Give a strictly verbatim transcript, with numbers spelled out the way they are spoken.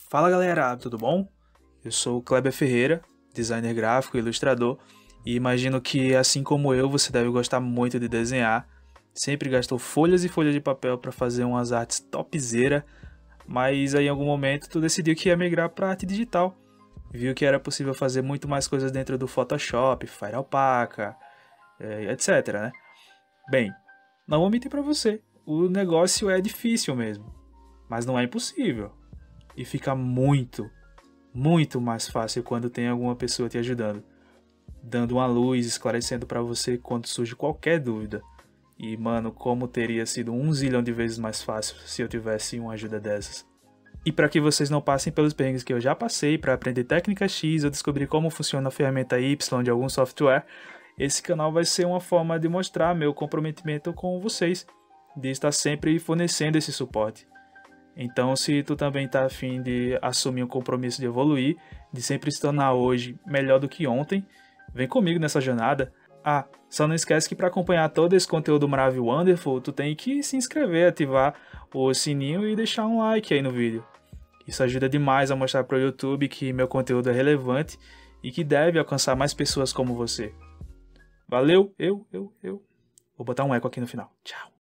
Fala galera, tudo bom? Eu sou o Kleber Ferreira, designer gráfico e ilustrador, e imagino que, assim como eu, você deve gostar muito de desenhar. Sempre gastou folhas e folhas de papel para fazer umas artes topzera, mas aí em algum momento tu decidiu que ia migrar para arte digital. Viu que era possível fazer muito mais coisas dentro do Photoshop, Final Paca, etc, né? Bem, não vou mentir para você, o negócio é difícil mesmo, mas não é impossível. E fica muito, muito mais fácil quando tem alguma pessoa te ajudando, dando uma luz, esclarecendo para você quando surge qualquer dúvida. E mano, como teria sido um zilhão de vezes mais fácil se eu tivesse uma ajuda dessas. E para que vocês não passem pelos perrengues que eu já passei para aprender técnica X ou descobrir como funciona a ferramenta Y de algum software, esse canal vai ser uma forma de mostrar meu comprometimento com vocês, de estar sempre fornecendo esse suporte. Então, se tu também tá afim de assumir um compromisso de evoluir, de sempre se tornar hoje melhor do que ontem, vem comigo nessa jornada. Ah, só não esquece que para acompanhar todo esse conteúdo maravilhoso wonderful, tu tem que se inscrever, ativar o sininho e deixar um like aí no vídeo. Isso ajuda demais a mostrar para o YouTube que meu conteúdo é relevante e que deve alcançar mais pessoas como você. Valeu, eu, eu, eu. Vou botar um eco aqui no final. Tchau.